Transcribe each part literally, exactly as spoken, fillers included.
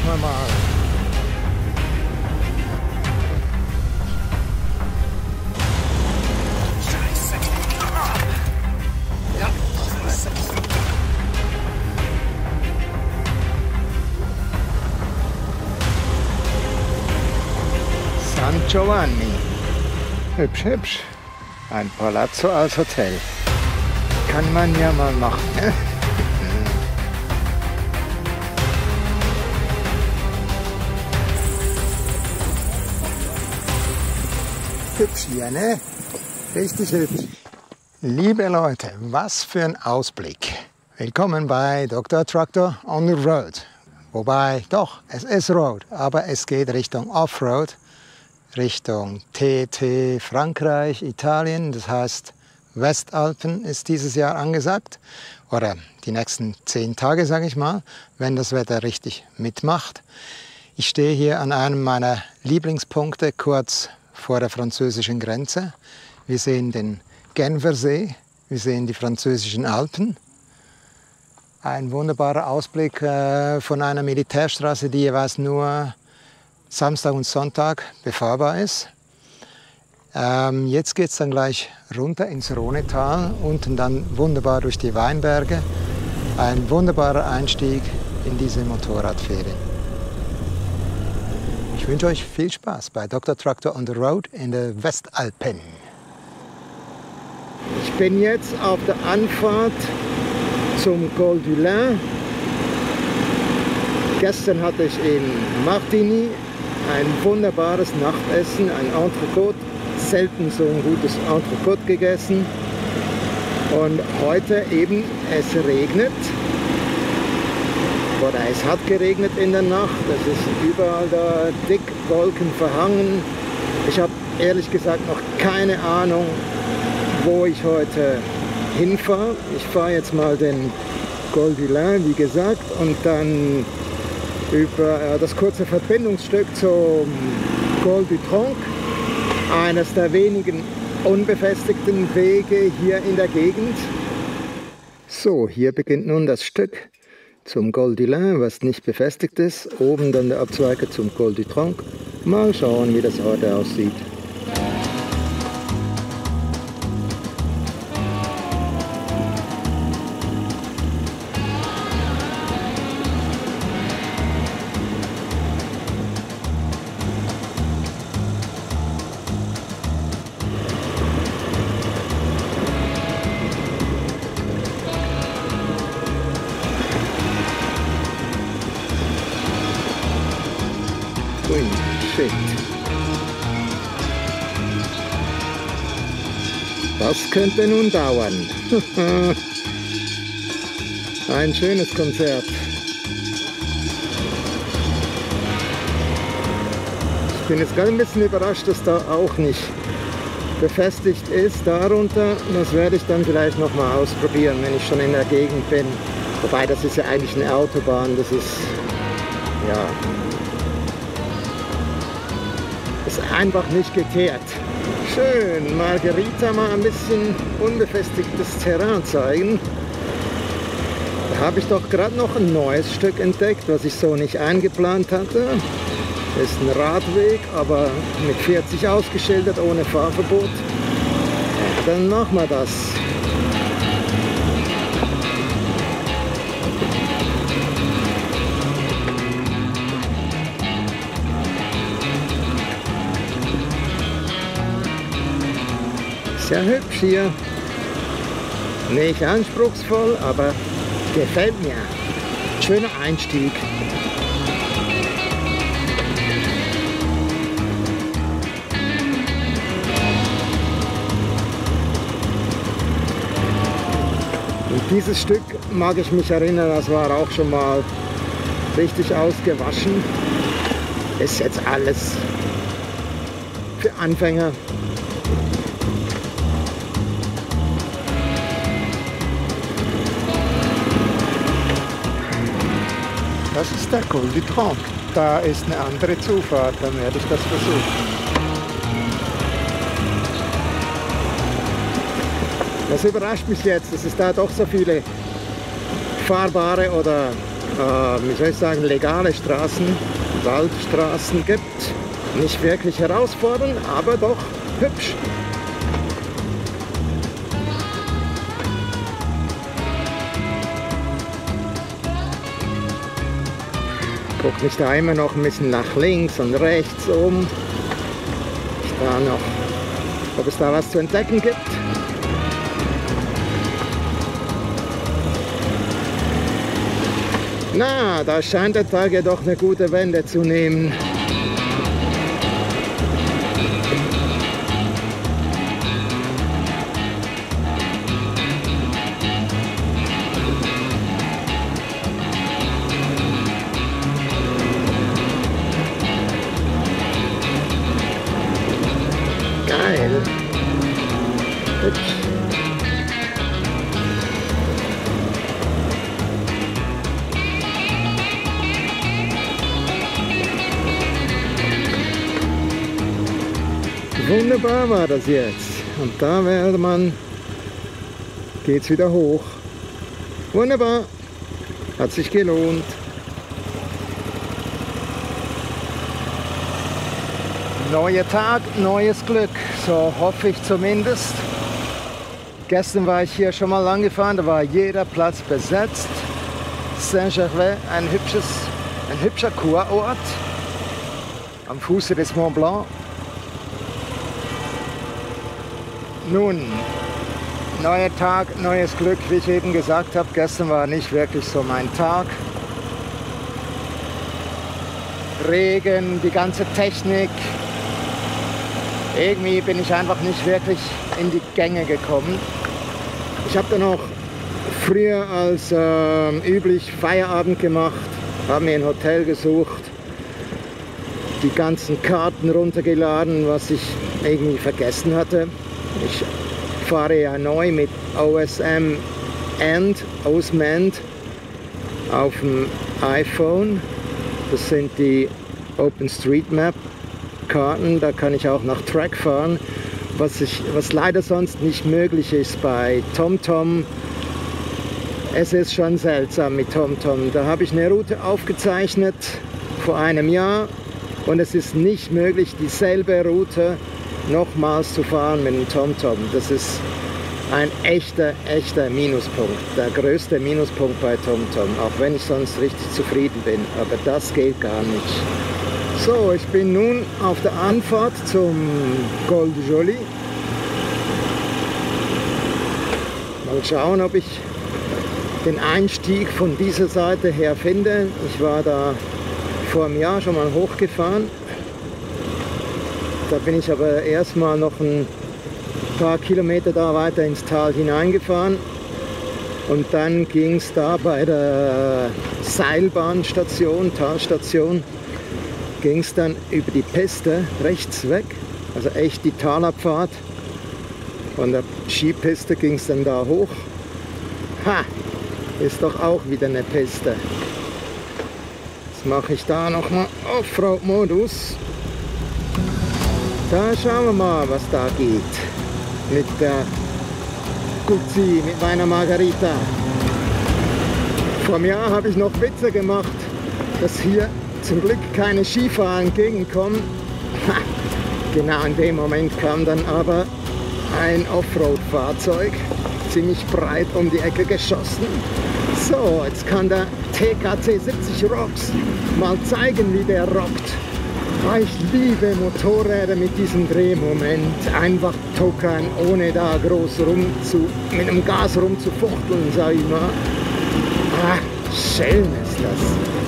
wir mal. San Giovanni. Hübsch, hübsch. Ein Palazzo als Hotel. Kann man ja mal machen, ne? Hübsch hier, ne? Richtig hübsch. Liebe Leute, was für ein Ausblick. Willkommen bei Doktor Traktor on the Road. Wobei, doch, es ist Road, aber es geht Richtung Offroad. Richtung T T Frankreich, Italien, das heißt Westalpen ist dieses Jahr angesagt. Oder die nächsten zehn Tage, sage ich mal, wenn das Wetter richtig mitmacht. Ich stehe hier an einem meiner Lieblingspunkte, kurz vor der französischen Grenze. Wir sehen den Genfersee, wir sehen die französischen Alpen. Ein wunderbarer Ausblick äh, von einer Militärstraße, die jeweils nur Samstag und Sonntag befahrbar ist. Ähm, jetzt geht es dann gleich runter ins Rhonetal, unten dann wunderbar durch die Weinberge. Ein wunderbarer Einstieg in diese Motorradferien. Ich wünsche euch viel Spaß bei Doktor Traktor on the Road in den Westalpen. Ich bin jetzt auf der Anfahrt zum Col du Lin. Gestern hatte ich in Martigny ein wunderbares Nachtessen, ein Entrecote. Selten so ein gutes Entrecote gegessen. Und heute eben, es regnet. Oder es hat geregnet in der Nacht. Es ist überall da dick Wolken verhangen. Ich habe ehrlich gesagt noch keine Ahnung, wo ich heute hinfahre. Ich fahre jetzt mal den Col du Lin, wie gesagt, und dann über das kurze Verbindungsstück zum Col du Tronc, eines der wenigen unbefestigten Wege hier in der Gegend. So, hier beginnt nun das Stück zum Col du Lin, was nicht befestigt ist. Oben dann der Abzweiger zum Col du Tronc. Mal schauen, wie das heute aussieht. Shit. Das könnte nun dauern. Ein schönes Konzert. Ich bin jetzt gerade ein bisschen überrascht, dass da auch nicht befestigt ist darunter. Das werde ich dann vielleicht noch mal ausprobieren, wenn ich schon in der Gegend bin. Wobei, das ist ja eigentlich eine Autobahn. Das ist, ja, ist einfach nicht geteert. Schön, Margherita mal ein bisschen unbefestigtes Terrain zeigen. Da habe ich doch gerade noch ein neues Stück entdeckt, was ich so nicht eingeplant hatte. Das ist ein Radweg, aber mit vierzig ausgeschildert, ohne Fahrverbot. Ja, dann machen wir das. Sehr hübsch hier. Nicht anspruchsvoll, aber gefällt mir. Schöner Einstieg. Und dieses Stück mag ich mich erinnern, das war auch schon mal richtig ausgewaschen. Ist jetzt alles für Anfänger. Das ist der Col du Tronc. Da ist eine andere Zufahrt, dann werde ich das versuchen. Das überrascht mich jetzt, dass es da doch so viele fahrbare oder äh, wie soll ich sagen, legale Straßen, Waldstraßen gibt. Nicht wirklich herausfordernd, aber doch hübsch. Guck mich da immer noch ein bisschen nach links und rechts um. Ich da noch, ob es da was zu entdecken gibt. Na, da scheint der Tag ja doch eine gute Wende zu nehmen. Geil. Hübsch. Wunderbar war das jetzt. Und da wäre man, geht's wieder hoch. Wunderbar. Hat sich gelohnt. Neuer Tag, neues Glück. So hoffe ich zumindest. Gestern war ich hier schon mal lang gefahren, da war jeder Platz besetzt. Saint-Gervais, ein, hübsches, ein hübscher Kurort am Fuße des Mont Blanc. Nun, neuer Tag, neues Glück, wie ich eben gesagt habe. Gestern war nicht wirklich so mein Tag. Regen, die ganze Technik. Irgendwie bin ich einfach nicht wirklich in die Gänge gekommen. Ich habe dann auch früher als äh, üblich Feierabend gemacht, habe mir ein Hotel gesucht, die ganzen Karten runtergeladen, was ich irgendwie vergessen hatte. Ich fahre ja neu mit O S M and Osmand auf dem iPhone. Das sind die OpenStreetMap Karten, da kann ich auch nach Track fahren, was, ich, was leider sonst nicht möglich ist bei TomTom. Es ist schon seltsam mit TomTom. Da habe ich eine Route aufgezeichnet vor einem Jahr und es ist nicht möglich, dieselbe Route nochmals zu fahren mit dem TomTom. Das ist ein echter, echter Minuspunkt. Der größte Minuspunkt bei TomTom, auch wenn ich sonst richtig zufrieden bin. Aber das geht gar nicht. So, ich bin nun auf der Anfahrt zum Col du Joly. Mal schauen, ob ich den Einstieg von dieser Seite her finde. Ich war da vor einem Jahr schon mal hochgefahren. Da bin ich aber erstmal noch ein paar Kilometer da weiter ins Tal hineingefahren. Und dann ging es da bei der Seilbahnstation, Talstation, ging es dann über die Piste rechts weg, also echt die Talabfahrt. Von der Skipiste ging es dann da hoch. Ha! Ist doch auch wieder eine Piste. Jetzt mache ich da nochmal Offroad-Modus. Da schauen wir mal, was da geht. Mit der Guzzi, mit meiner Margarita. Vor einem Jahr habe ich noch Witze gemacht, dass hier zum Glück keine Skifahrer entgegenkommen. Ha, genau in dem Moment kam dann aber ein Offroad-Fahrzeug, ziemlich breit um die Ecke geschossen. So, jetzt kann der T K C siebzig Rocks mal zeigen, wie der rockt. Oh, ich liebe Motorräder mit diesem Drehmoment. Einfach tuckern, ohne da groß rum zu, mit dem Gas rumzufuchteln, sag ich mal. Ah, schön ist das.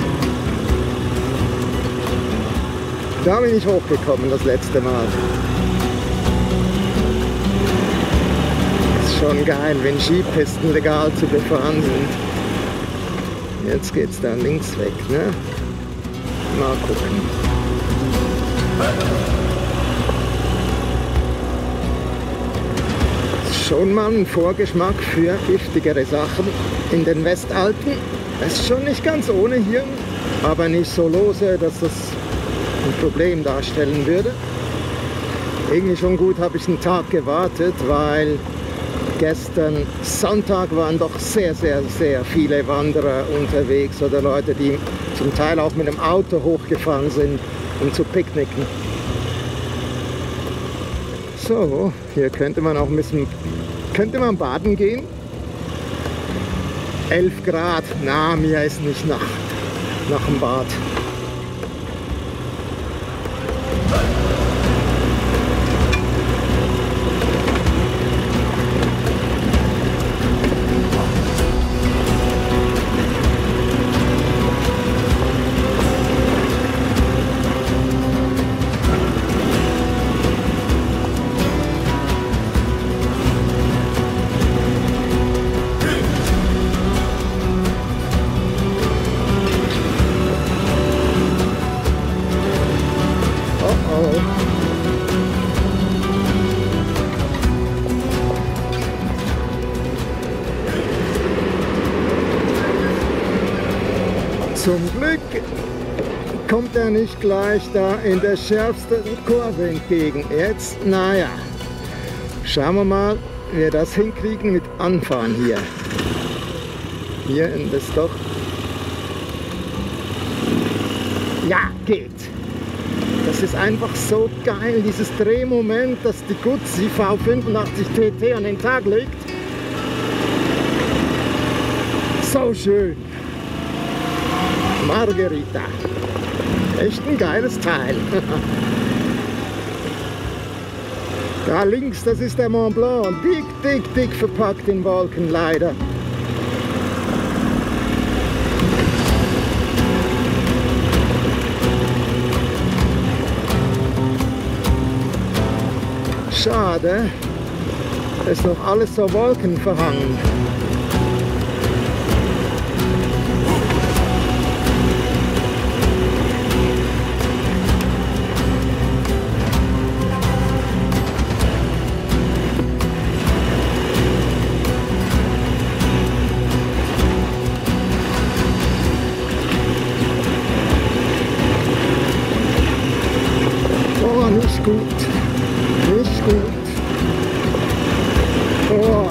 Da bin ich hochgekommen das letzte Mal. Ist schon geil, wenn Skipisten legal zu befahren sind. Jetzt geht's da links weg, ne? Mal gucken. Schon mal ein Vorgeschmack für giftigere Sachen in den Westalpen. Es ist schon nicht ganz ohne hier, aber nicht so lose, dass das ein Problem darstellen würde. Irgendwie schon gut habe ich einen Tag gewartet, weil gestern Sonntag waren doch sehr, sehr, sehr viele Wanderer unterwegs oder Leute, die zum Teil auch mit dem Auto hochgefahren sind, um zu picknicken. So, hier könnte man auch ein bisschen, könnte man baden gehen. elf Grad, na, mir ist nicht nach, nach dem Bad. Zum Glück kommt er nicht gleich da in der schärfsten Kurve entgegen. Jetzt, naja, schauen wir mal, wie wir das hinkriegen mit Anfahren hier. Hier in das doch. Ja, geht. Das ist einfach so geil, dieses Drehmoment, das die Guzzi V fünfundachtzig T T an den Tag legt. So schön. Margherita. Echt ein geiles Teil. Da links, das ist der Mont Blanc. Dick, dick, dick verpackt in Wolken, leider. Schade, ist noch alles so wolkenverhangen. Oh, nicht gut. Nicht gut. Oh.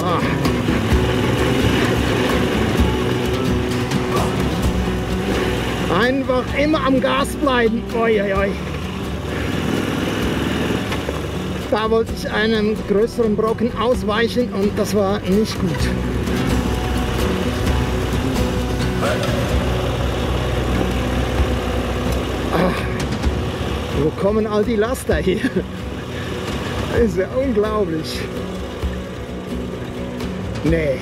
Einfach immer am Gas bleiben. Oi, oi, oi. Da wollte ich einen größeren Brocken ausweichen und das war nicht gut. Ach, wo kommen all die Laster hier? Das ist ja unglaublich. Nee.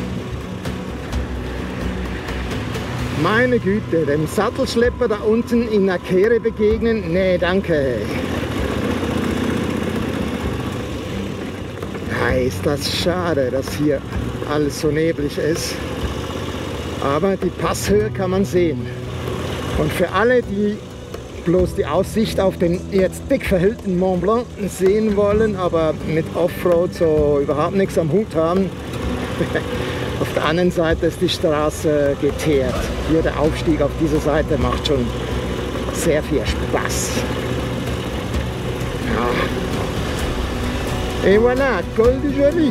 Meine Güte, dem Sattelschlepper da unten in der Kehre begegnen? Nee, danke. Ja, ist das schade, dass hier alles so neblig ist. Aber die Passhöhe kann man sehen. Und für alle, die bloß die Aussicht auf den jetzt dick verhüllten Mont Blanc sehen wollen, aber mit Offroad so überhaupt nichts am Hut haben, auf der anderen Seite ist die Straße geteert. Hier der Aufstieg auf dieser Seite macht schon sehr viel Spaß. Ja. Et voilà, Col du Joly.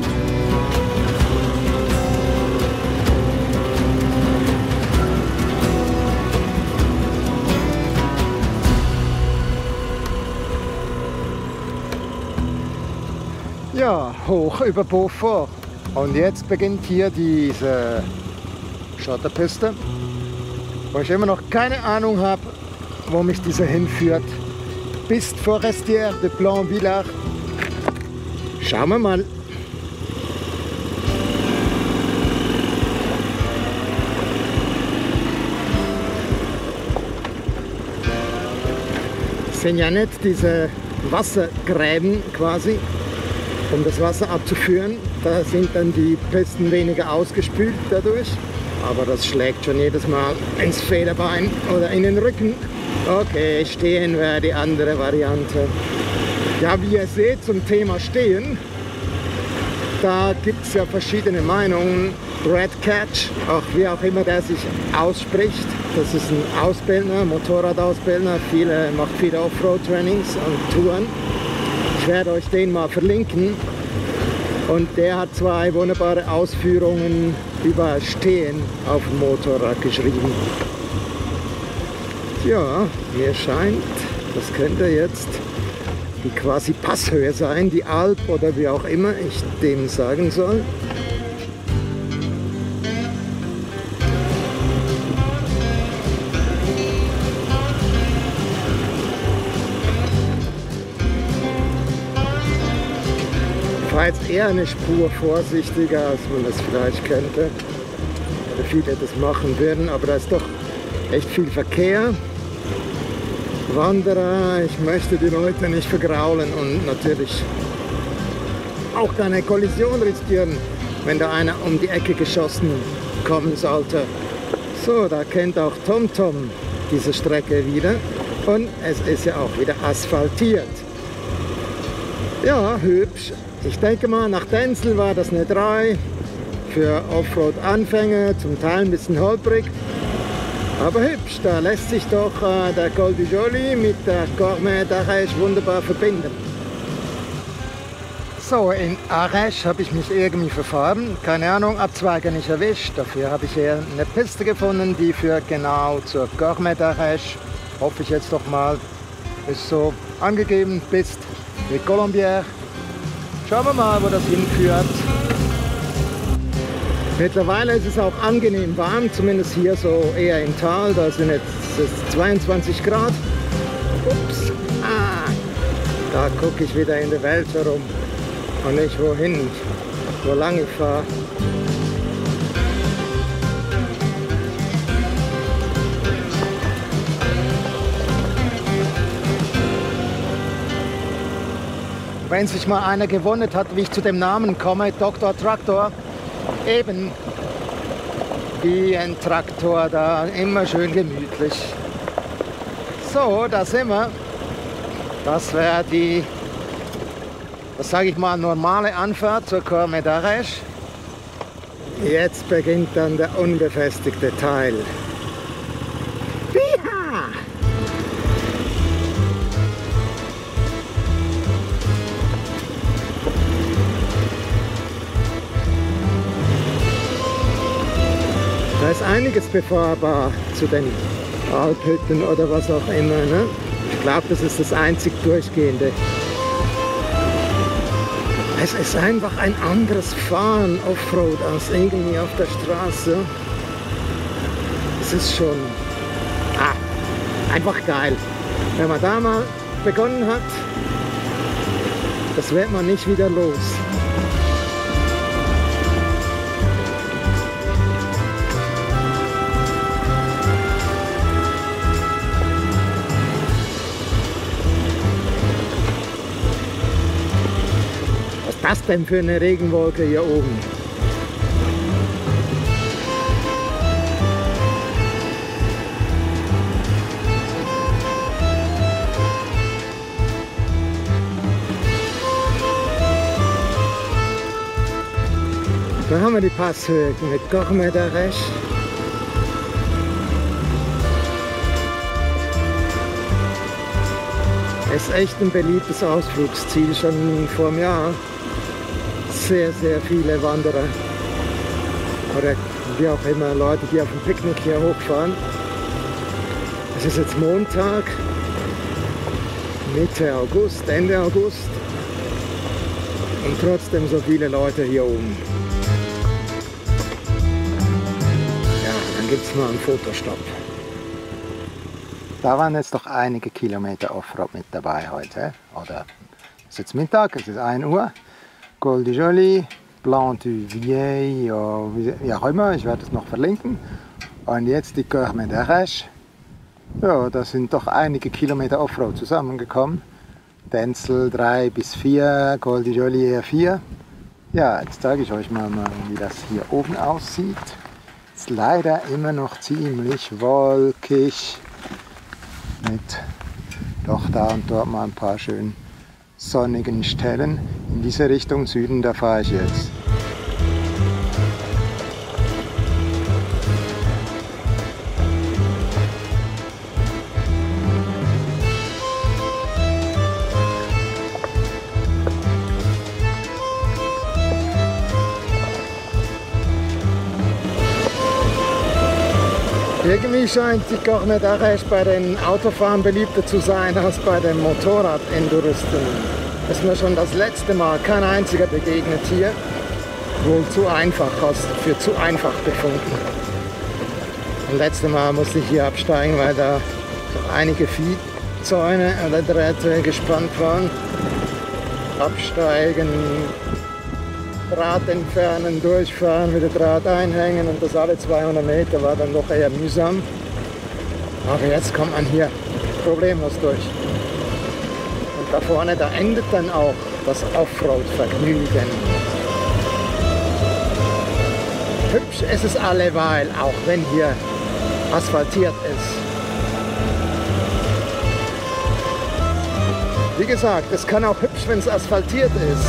Ja, hoch über Beaufort. Und jetzt beginnt hier diese Schotterpiste, wo ich immer noch keine Ahnung habe, wo mich diese hinführt. Piste Forestière de Plan-Villard. Schauen wir mal. Das sind ja nicht diese Wassergräben quasi, um das Wasser abzuführen. Da sind dann die Pisten weniger ausgespült dadurch. Aber das schlägt schon jedes Mal ins Federbein oder in den Rücken. Okay, stehen wäre die andere Variante. Ja, wie ihr seht zum Thema Stehen, da gibt es ja verschiedene Meinungen. Red Catch, auch wie auch immer der sich ausspricht. Das ist ein Ausbildner, Motorradausbildner, viele, macht viele Offroad-Trainings und Touren. Ich werde euch den mal verlinken. Und der hat zwei wunderbare Ausführungen über Stehen auf dem Motorrad geschrieben. Ja, mir scheint, das könnte jetzt die quasi Passhöhe sein, die Alp oder wie auch immer ich dem sagen soll. Ich war jetzt eher eine Spur vorsichtiger, als man das vielleicht könnte, oder viele das machen würden, aber da ist doch echt viel Verkehr. Wanderer, ich möchte die Leute nicht vergraulen und natürlich auch keine Kollision riskieren, wenn da einer um die Ecke geschossen kommen sollte. So, da kennt auch TomTom diese Strecke wieder und es ist ja auch wieder asphaltiert. Ja, hübsch. Ich denke mal, nach Denzel war das eine drei für Offroad-Anfänger, zum Teil ein bisschen holprig. Aber hübsch, da lässt sich doch äh, der Col du Joly mit der Gourmet d'Arèche wunderbar verbinden. So, in Arèche habe ich mich irgendwie verfahren. Keine Ahnung, Abzweige nicht erwischt. Dafür habe ich eher eine Piste gefunden, die führt genau zur Gourmet d'Arèche. Hoffe ich jetzt doch mal. Ist so angegeben, Piste de Colombière. Schauen wir mal, wo das hinführt. Mittlerweile ist es auch angenehm warm, zumindest hier so eher im Tal. Da sind jetzt zweiundzwanzig Grad. Ups, ah, da gucke ich wieder in der Welt herum und nicht wohin, wo lang ich fahre. Wenn sich mal einer gewundert hat, wie ich zu dem Namen komme, Doktor Traktor, eben wie ein Traktor da, immer schön gemütlich. So, da sind wir. Das wäre die, das sage ich mal, normale Anfahrt zur Gourmet d'Arèche. Jetzt beginnt dann der unbefestigte Teil. Da ist einiges befahrbar zu den Alphütten oder was auch immer. Ne? Ich glaube, das ist das einzig Durchgehende. Es ist einfach ein anderes Fahren Offroad als irgendwie auf der Straße. Es ist schon ah, einfach geil. Wenn man da mal begonnen hat, das wird man nicht wieder los. Was ist das denn für eine Regenwolke hier oben? Da haben wir die Passhöhe mit Gourmet d'Arèche. Es ist echt ein beliebtes Ausflugsziel schon vor einem Jahr. Sehr, sehr viele Wanderer oder wie auch immer Leute, die auf dem Picknick hier hochfahren. Es ist jetzt Montag, Mitte August, Ende August und trotzdem so viele Leute hier oben. Ja, dann gibt es mal einen Fotostopp. Da waren jetzt doch einige Kilometer Offroad mit dabei heute. Oder es ist jetzt Mittag, es ist ein Uhr. Col du Joly, Plan du Vieil, ja, wie auch immer, ich werde es noch verlinken. Und jetzt die Gourmet d'Arèche. Ja, da sind doch einige Kilometer Offroad zusammengekommen. Denzel drei bis vier, Col du Joly eher vier. Ja, jetzt zeige ich euch mal, wie das hier oben aussieht. Ist leider immer noch ziemlich wolkig. Mit doch da und dort mal ein paar schön sonnigen Stellen. In diese Richtung Süden, da fahre ich jetzt. Irgendwie scheint die Corne-d'Arèche bei den Autofahrern beliebter zu sein als bei den Motorrad-Enduristen. Das ist mir schon das letzte Mal kein einziger begegnet hier. Wohl zu einfach, als für zu einfach befunden. Das letzte Mal musste ich hier absteigen, weil da einige Viehzäune oder Drähte gespannt waren. Absteigen, Draht entfernen, durchfahren, wieder Draht einhängen und das alle zweihundert Meter war dann doch eher mühsam. Aber jetzt kommt man hier problemlos durch. Und da vorne, da endet dann auch das Offroad-Vergnügen. Hübsch ist es alleweil, auch wenn hier asphaltiert ist. Wie gesagt, es kann auch hübsch, wenn es asphaltiert ist.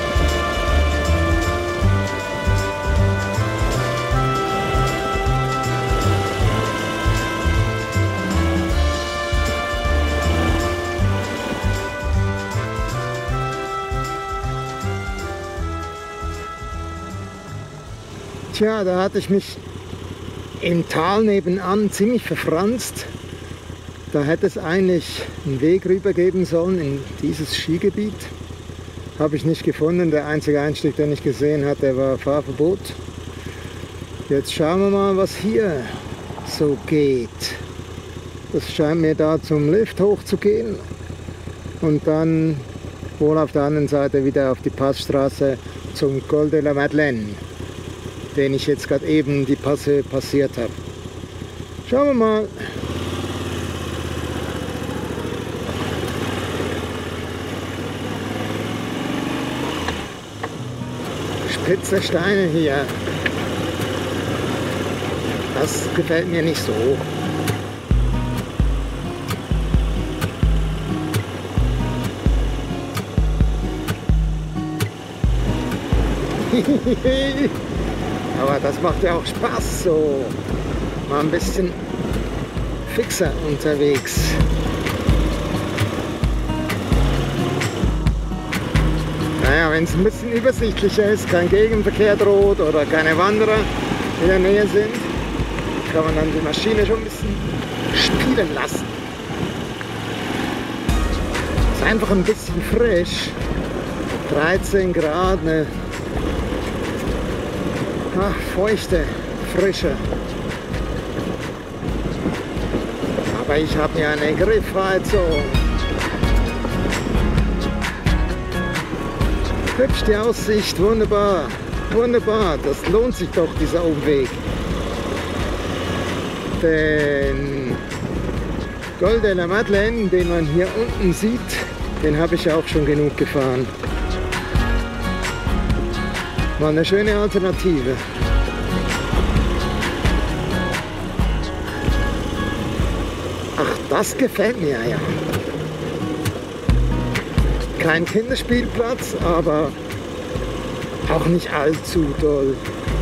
Tja, da hatte ich mich im Tal nebenan ziemlich verfranst. Da hätte es eigentlich einen Weg rüber geben sollen in dieses Skigebiet. Habe ich nicht gefunden. Der einzige Einstieg, den ich gesehen hatte, war Fahrverbot. Jetzt schauen wir mal, was hier so geht. Das scheint mir da zum Lift hoch zu gehen. Und dann wohl auf der anderen Seite wieder auf die Passstraße zum Col de la Madeleine, den ich jetzt gerade eben die Passe passiert habe. Schauen wir mal. Spitze Steine hier. Das gefällt mir nicht so. Aber das macht ja auch Spaß, so mal ein bisschen fixer unterwegs. Naja, wenn es ein bisschen übersichtlicher ist, kein Gegenverkehr droht oder keine Wanderer in der Nähe sind, kann man dann die Maschine schon ein bisschen spielen lassen. Ist einfach ein bisschen frisch. dreizehn Grad, eine ach, feuchte Frische. Aber ich habe ja eine Griffheizung. Hübsch die Aussicht, wunderbar, wunderbar. Das lohnt sich doch, dieser Umweg. Den Col de la Madeleine, den man hier unten sieht, den habe ich ja auch schon genug gefahren. War eine schöne Alternative. Ach, das gefällt mir ja. Kein Kinderspielplatz, aber auch nicht allzu doll.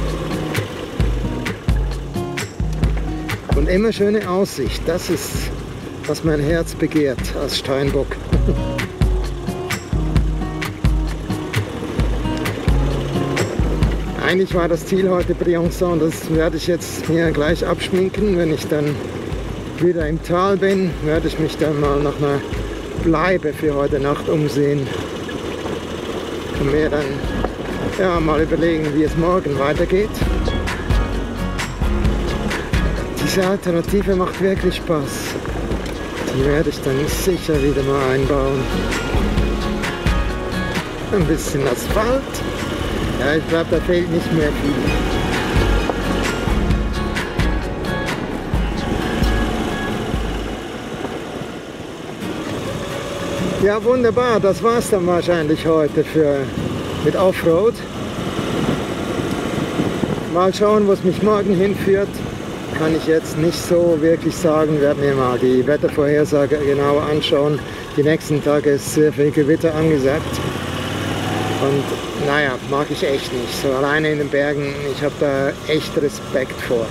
Und immer schöne Aussicht. Das ist, was mein Herz begehrt als Steinbock. Eigentlich war das Ziel heute Briançon, das werde ich jetzt mir gleich abschminken. Wenn ich dann wieder im Tal bin, werde ich mich dann mal nach einer Bleibe für heute Nacht umsehen. Und mir dann ja, mal überlegen, wie es morgen weitergeht. Diese Alternative macht wirklich Spaß. Die werde ich dann sicher wieder mal einbauen. Ein bisschen Asphalt. Ja, ich glaube, da fehlt nicht mehr viel. Ja, wunderbar. Das war es dann wahrscheinlich heute für, mit Offroad. Mal schauen, wo es mich morgen hinführt. Kann ich jetzt nicht so wirklich sagen. Wir werden mir mal die Wettervorhersage genauer anschauen. Die nächsten Tage ist sehr viel Gewitter angesagt. Und naja, mag ich echt nicht. So alleine in den Bergen, ich habe da echt Respekt vor.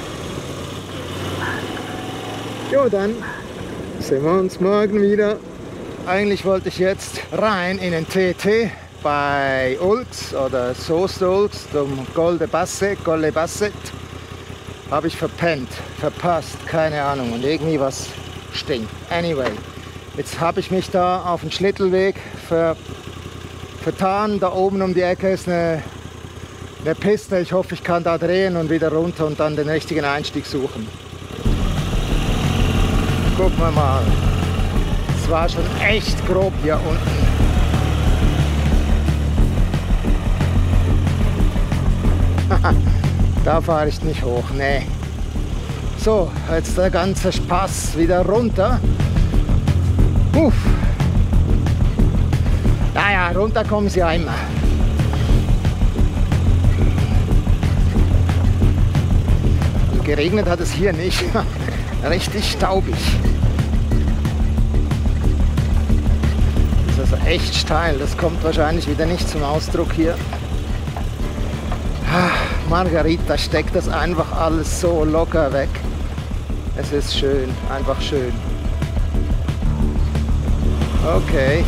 Jo, dann sehen wir uns morgen wieder. Eigentlich wollte ich jetzt rein in den T T bei Oulx oder Soest-Oulx zum Col de Basset, Col de Basset. habe ich verpennt, verpasst, keine Ahnung. Und irgendwie was stinkt. Anyway, jetzt habe ich mich da auf den Schlittelweg ver, vertan. Da oben um die Ecke ist eine, eine Piste. Ich hoffe, ich kann da drehen und wieder runter und dann den richtigen Einstieg suchen. Gucken wir mal. Es war schon echt grob hier unten. Da fahre ich nicht hoch, nee. So, jetzt der ganze Spaß wieder runter. Uff. Naja, runter kommen sie ja immer. Also geregnet hat es hier nicht. Richtig staubig. Das ist also echt steil. Das kommt wahrscheinlich wieder nicht zum Ausdruck hier. Margarita steckt das einfach alles so locker weg. Es ist schön, einfach schön. Okay.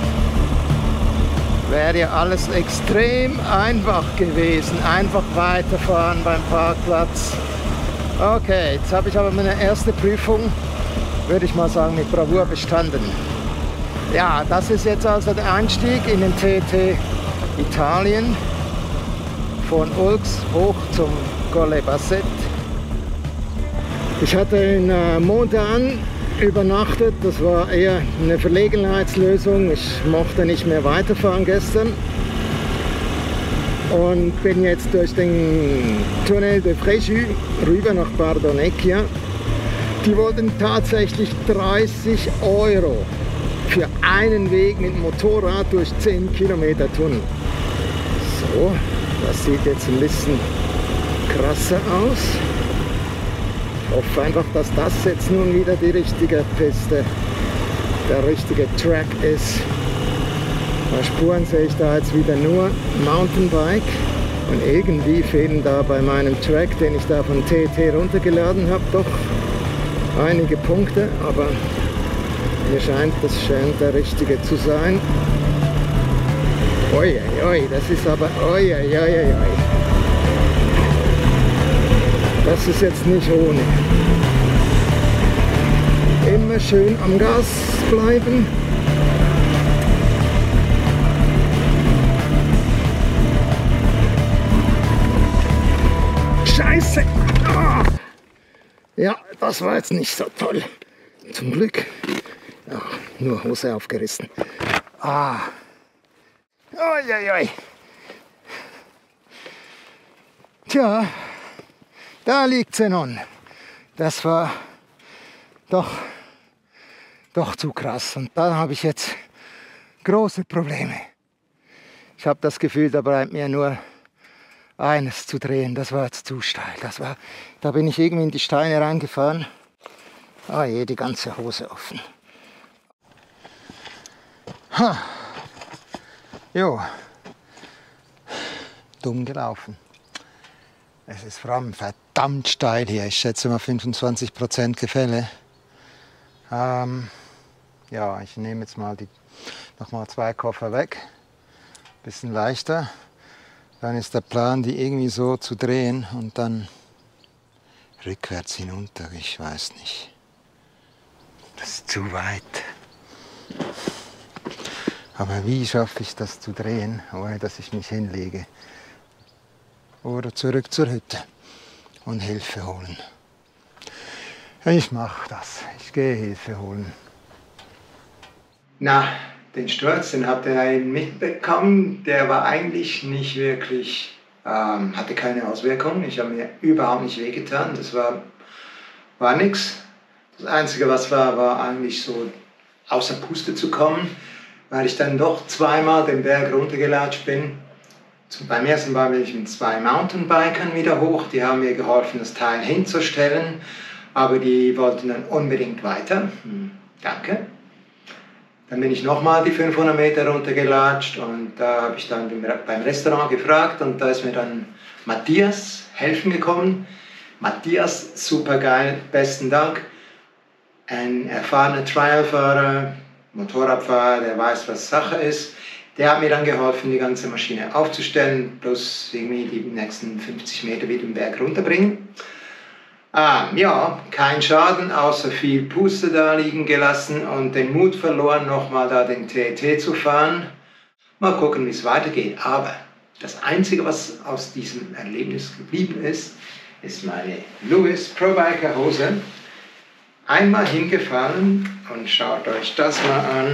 Wäre ja alles extrem einfach gewesen. Einfach weiterfahren beim Parkplatz. Okay, jetzt habe ich aber meine erste Prüfung, würde ich mal sagen, mit Bravour bestanden. Ja, das ist jetzt also der Einstieg in den T T Italien. Von Ulx hoch zum Colle Basset. Ich hatte in äh, Montan übernachtet, das war eher eine Verlegenheitslösung. Ich mochte nicht mehr weiterfahren gestern und bin jetzt durch den Tunnel de Fréjus rüber nach Bardonecchia. Die wollten tatsächlich dreißig Euro für einen Weg mit Motorrad durch zehn Kilometer Tunnel. So. Das sieht jetzt ein bisschen krasser aus. Ich hoffe einfach, dass das jetzt nun wieder die richtige Piste, der richtige Track ist. Bei Spuren sehe ich da jetzt wieder nur Mountainbike. Und irgendwie fehlen da bei meinem Track, den ich da von T T runtergeladen habe, doch einige Punkte. Aber mir scheint, das scheint der richtige zu sein. Oi, oi, oi, das ist aber, oi, oi, oi, oi. Das ist jetzt nicht ohne. Immer schön am Gas bleiben. Scheiße! Ah! Ja, das war jetzt nicht so toll. Zum Glück. Ja, nur Hose aufgerissen. Ah. Oi, oi, oi. Tja, da liegt sie nun. Das war doch, doch zu krass. Und da habe ich jetzt große Probleme. Ich habe das Gefühl, da bleibt mir nur eines zu drehen. Das war jetzt zu steil. Das war, da bin ich irgendwie in die Steine reingefahren. Ah je, die ganze Hose offen. Ha. Jo, dumm gelaufen. Es ist vor allem verdammt steil hier. Ich schätze mal fünfundzwanzig Prozent Gefälle. Ähm, ja, ich nehme jetzt mal die, noch mal zwei Koffer weg. Bisschen leichter. Dann ist der Plan, die irgendwie so zu drehen und dann rückwärts hinunter. Ich weiß nicht. Das ist zu weit. Aber wie schaffe ich das zu drehen, ohne dass ich mich hinlege? Oder zurück zur Hütte und Hilfe holen. Ich mache das. Ich gehe Hilfe holen. Na, den Sturz, den habt ihr einen mitbekommen. Der war eigentlich nicht wirklich, ähm, hatte keine Auswirkungen. Ich habe mir überhaupt nicht wehgetan. Das war, war nichts. Das Einzige, was war, war eigentlich so außer Puste zu kommen, weil ich dann doch zweimal den Berg runtergelatscht bin. Beim ersten Mal bin ich mit zwei Mountainbikern wieder hoch. Die haben mir geholfen, das Teil hinzustellen, aber die wollten dann unbedingt weiter. Hm, danke. Dann bin ich nochmal die fünfhundert Meter runtergelatscht und da habe ich dann beim Restaurant gefragt und da ist mir dann Matthias helfen gekommen. Matthias, super geil, besten Dank. Ein erfahrener Trialfahrer, Motorradfahrer, der weiß, was Sache ist. Der hat mir dann geholfen, die ganze Maschine aufzustellen, plus irgendwie die nächsten fünfzig Meter wieder den Berg runterbringen. Ah, ja, kein Schaden, außer viel Puste da liegen gelassen und den Mut verloren, nochmal da den T E T zu fahren. Mal gucken, wie es weitergeht. Aber das Einzige, was aus diesem Erlebnis geblieben ist, ist meine Lewis Pro Biker Hose. Einmal hingefallen und schaut euch das mal an.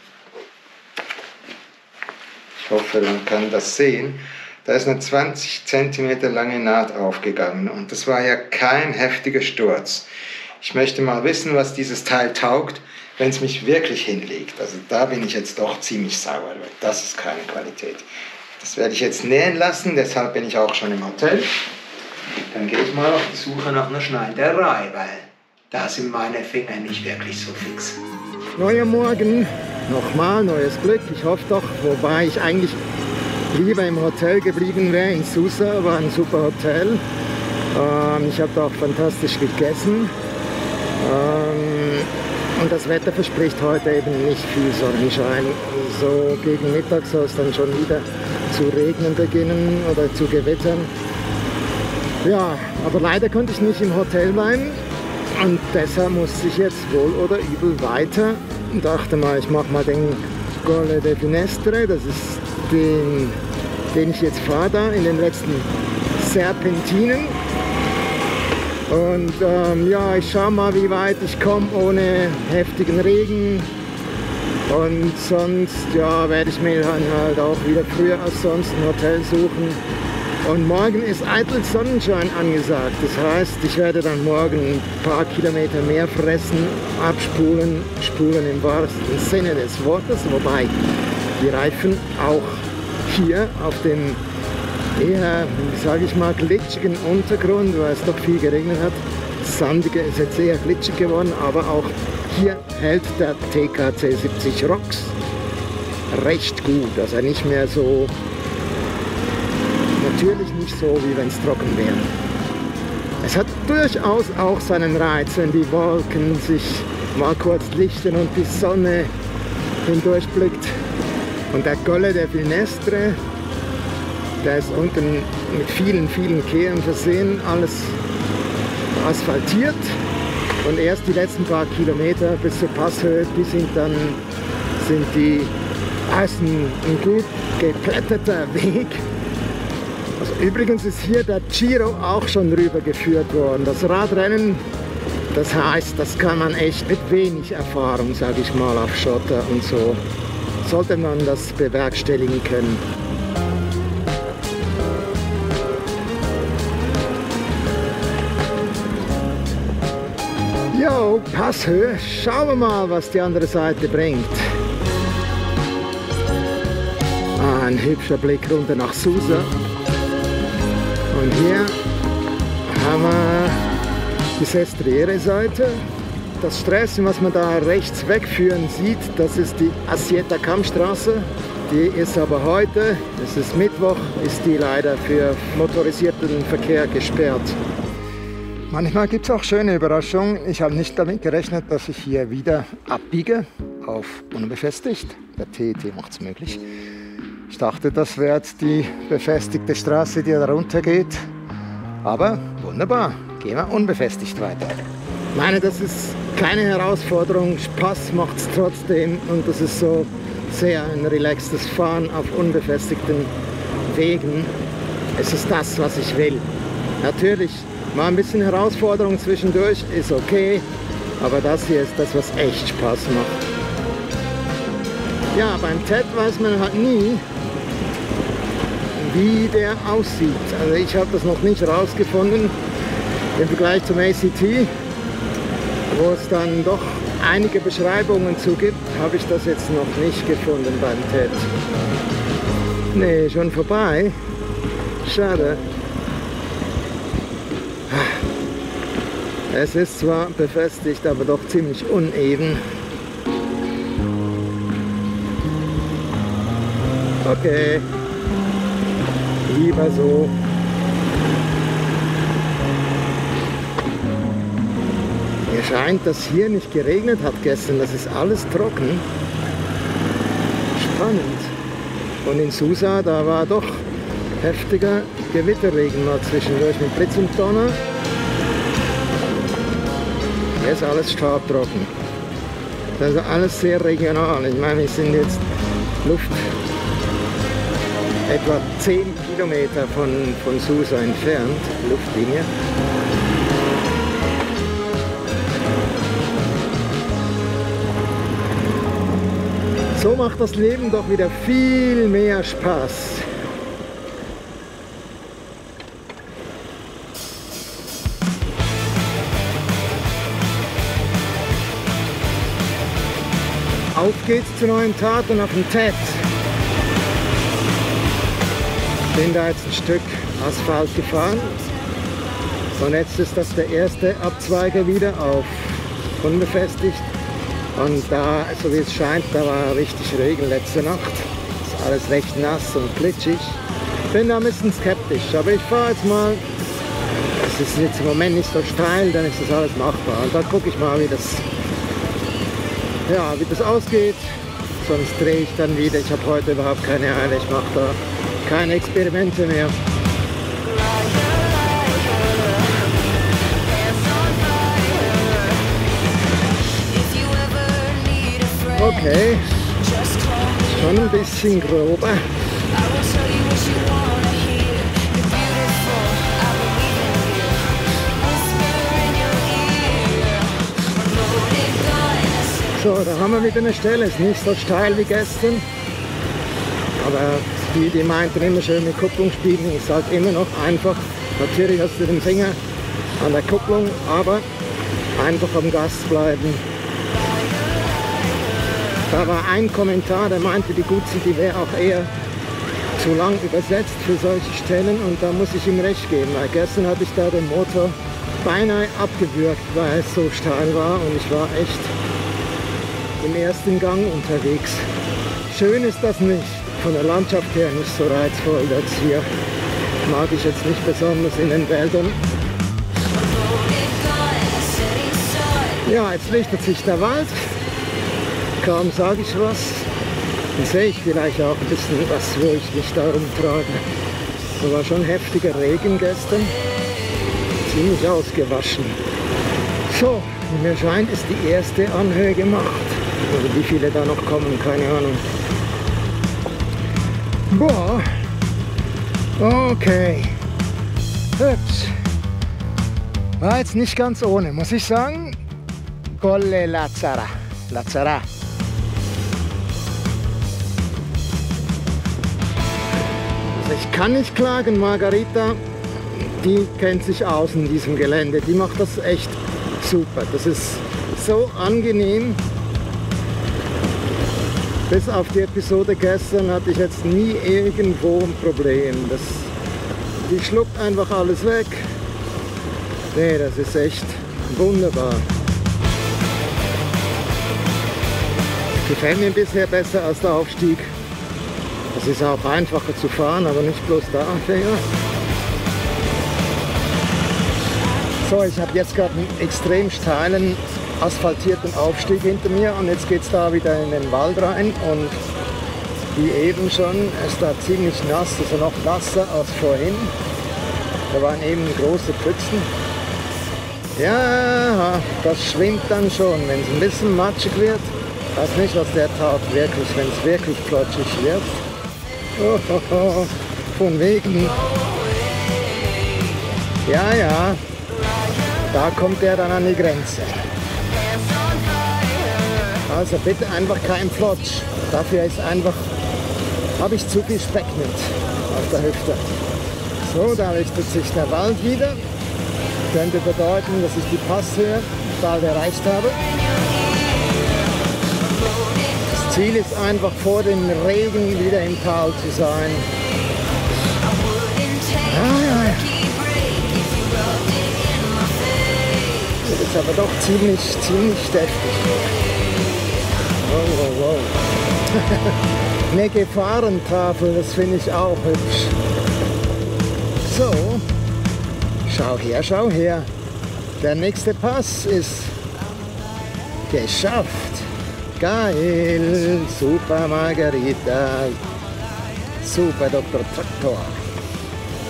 Ich hoffe, man kann das sehen. Da ist eine zwanzig Zentimeter lange Naht aufgegangen und das war ja kein heftiger Sturz. Ich möchte mal wissen, was dieses Teil taugt, wenn es mich wirklich hinlegt. Also da bin ich jetzt doch ziemlich sauer, weil das ist keine Qualität. Das werde ich jetzt nähen lassen, deshalb bin ich auch schon im Hotel. Dann gehe ich mal auf die Suche nach einer Schneiderei, weil da sind meine Finger nicht wirklich so fix. Neuer Morgen, nochmal neues Glück. Ich hoffe doch, wobei ich eigentlich lieber im Hotel geblieben wäre, in Susa, war ein super Hotel. Ähm, ich habe da auch fantastisch gegessen. Ähm, und das Wetter verspricht heute eben nicht viel Sonnenschein. So gegen Mittag soll es dann schon wieder zu regnen beginnen oder zu gewittern. Ja, aber leider konnte ich nicht im Hotel bleiben. Und deshalb musste ich jetzt wohl oder übel weiter. Und dachte mal, ich mache mal den Colle de Finestre, das ist den, den ich jetzt fahre da in den letzten Serpentinen. Und ähm, ja, ich schaue mal, wie weit ich komme ohne heftigen Regen. Und sonst ja, werde ich mir dann halt auch wieder früher als sonst ein Hotel suchen. Und morgen ist eitel Sonnenschein angesagt. Das heißt, ich werde dann morgen ein paar Kilometer mehr fressen, abspulen, spulen im wahrsten Sinne des Wortes. Wobei die Reifen auch hier auf dem eher, sage ich mal, glitschigen Untergrund, weil es doch viel geregnet hat. Das Sandige ist jetzt eher glitschig geworden, aber auch hier hält der T K C siebzig Rocks recht gut. Also nicht mehr so, natürlich nicht so, wie wenn es trocken wäre. Es hat durchaus auch seinen Reiz, wenn die Wolken sich mal kurz lichten und die Sonne hindurchblickt. Und der Colle de Finestre, der ist unten mit vielen, vielen Kehren versehen, alles asphaltiert. Und erst die letzten paar Kilometer bis zur Passhöhe, die sind dann sind die, ah, ist ein, ein gut geplätterter Weg. Also übrigens ist hier der Giro auch schon rübergeführt worden. Das Radrennen, das heißt, das kann man echt mit wenig Erfahrung, sage ich mal, auf Schotter und so, sollte man das bewerkstelligen können. Jo, Passhöhe, schauen wir mal, was die andere Seite bringt. Ah, ein hübscher Blick runter nach Susa. Und hier haben wir die Sestriere-Seite. Das Stressen, was man da rechts wegführen sieht, das ist die Assietta Kammstraße. Die ist aber heute, es ist Mittwoch, ist die leider für motorisierten Verkehr gesperrt. Manchmal gibt es auch schöne Überraschungen. Ich habe nicht damit gerechnet, dass ich hier wieder abbiege auf unbefestigt. Der T E T macht es möglich. Ich dachte, das wäre jetzt die befestigte Straße, die da runter geht. Aber wunderbar, gehen wir unbefestigt weiter. Ich meine, das ist keine Herausforderung, Spaß macht es trotzdem und das ist so sehr ein relaxtes Fahren auf unbefestigten Wegen. Es ist das, was ich will. Natürlich, mal ein bisschen Herausforderung zwischendurch ist okay, aber das hier ist das, was echt Spaß macht. Ja, beim T E T weiß man halt nie, wie der aussieht. Also ich habe das noch nicht herausgefunden im Vergleich zum A C T, wo es dann doch einige Beschreibungen zu gibt, habe ich das jetzt noch nicht gefunden beim T E T. Nee, schon vorbei. Schade. Es ist zwar befestigt, aber doch ziemlich uneben. Okay, lieber so. Mir scheint, dass hier nicht geregnet hat gestern. Das ist alles trocken. Spannend. Und in Susa, da war doch heftiger Gewitterregen mal zwischendurch mit Blitz und Donner. Hier ist alles staubtrocken. Das ist alles sehr regional. Ich meine, wir sind jetzt Luft etwa zehn Kilometer von, von Susa entfernt, Luftlinie. So macht das Leben doch wieder viel mehr Spaß. Auf geht's zu neuen Taten auf dem Tet. Ich bin da jetzt ein Stück Asphalt gefahren und jetzt ist das der erste Abzweiger wieder auf unbefestigt. Und da, so wie es scheint, da war richtig Regen letzte Nacht. Ist alles recht nass und glitschig. Ich bin da ein bisschen skeptisch, aber ich fahre jetzt mal. Es ist jetzt im Moment nicht so steil, dann ist das alles machbar. Und dann gucke ich mal, wie das, ja, wie das ausgeht. Sonst drehe ich dann wieder. Ich habe heute überhaupt keine Eile. Ich mache da keine Experimente mehr. Okay, schon ein bisschen grober. So, da haben wir wieder eine Stelle, ist nicht so steil wie gestern, aber die, die meinten immer schön mit Kupplung spielen, ist halt immer noch einfach. Natürlich hast du den Finger an der Kupplung, aber einfach am Gas bleiben. Da war ein Kommentar, der meinte, die Guzzi, die wäre auch eher zu lang übersetzt für solche Stellen und da muss ich ihm recht geben, weil gestern habe ich da den Motor beinahe abgewürgt, weil es so steil war und ich war echt im ersten Gang unterwegs. Schön ist das nicht, von der Landschaft her nicht so reizvoll, das hier mag ich jetzt nicht besonders in den Wäldern. Ja, jetzt lichtet sich der Wald. Kaum sage ich was, dann sehe ich vielleicht auch ein bisschen was, wo ich mich da rumtrage. Da war schon heftiger Regen gestern, ziemlich ausgewaschen. So, wie mir scheint, ist die erste Anhöhe gemacht. Also wie viele da noch kommen, keine Ahnung. Boah, okay, hübsch. War jetzt nicht ganz ohne, muss ich sagen. Colle Lazzara, Lazzara. Ich kann nicht klagen, Margarita, die kennt sich aus in diesem Gelände, die macht das echt super. Das ist so angenehm. Bis auf die Episode gestern hatte ich jetzt nie irgendwo ein Problem. Das, die schluckt einfach alles weg. Nee, das ist echt wunderbar. Gefällt mir bisher besser als der Aufstieg. Es ist auch einfacher zu fahren, aber nicht bloß der Anfänger. So, ich habe jetzt gerade einen extrem steilen, asphaltierten Aufstieg hinter mir und jetzt geht es da wieder in den Wald rein und wie eben schon, es ist da ziemlich nass, also noch nasser als vorhin. Da waren eben große Pfützen. Ja, das schwimmt dann schon, wenn es ein bisschen matschig wird. Ich weiß nicht, was der taugt wirklich, wenn es wirklich plotschig wird. Oh, oh, oh, von wegen. Ja, ja, da kommt er dann an die Grenze. Also bitte einfach kein Flotsch. Dafür ist einfach, habe ich zu viel Speck mit auf der Hüfte. So, da richtet sich der Wald wieder. Könnte bedeuten, dass ich die Passhöhe bald erreicht habe. Das Ziel ist einfach vor dem Regen wieder im Tal zu sein. Ah, ja, ja. Das ist aber doch ziemlich, ziemlich deftig. Wow, wow, wow. Eine Gefahrentafel, das finde ich auch hübsch. So, schau her, schau her. Der nächste Pass ist geschafft. Geil, super Margarita, super Doktor Traktor.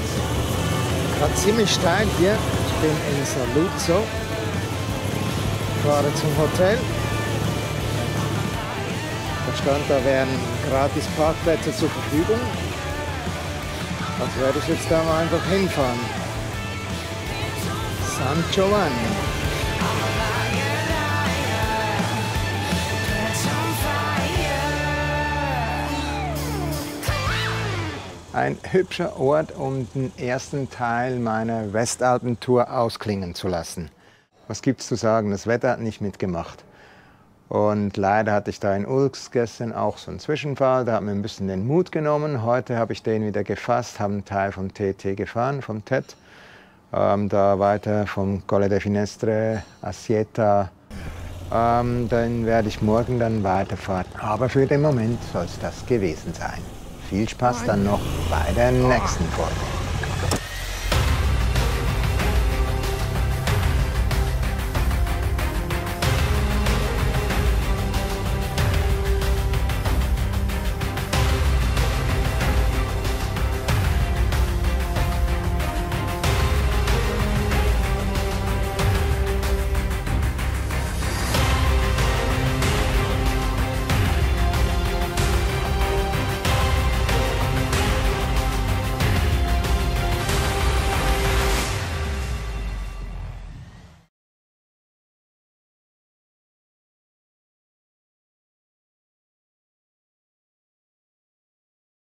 Gerade ziemlich steil hier, ich bin in Saluzzo. fahre zum Hotel. Da stand, da wären gratis Parkplätze zur Verfügung. Also werde ich jetzt da mal einfach hinfahren. San Giovanni. Ein hübscher Ort, um den ersten Teil meiner Westalpen-Tour ausklingen zu lassen. Was gibt's zu sagen? Das Wetter hat nicht mitgemacht. Und leider hatte ich da in Ulks gestern auch so einen Zwischenfall. Da hat mir ein bisschen den Mut genommen. Heute habe ich den wieder gefasst, habe einen Teil vom T T gefahren, vom T E T. Ähm, da weiter vom Colle de Finestre, Assietta. Ähm, dann werde ich morgen dann weiterfahren. Aber für den Moment soll es das gewesen sein. Viel Spaß dann noch bei der nächsten Folge.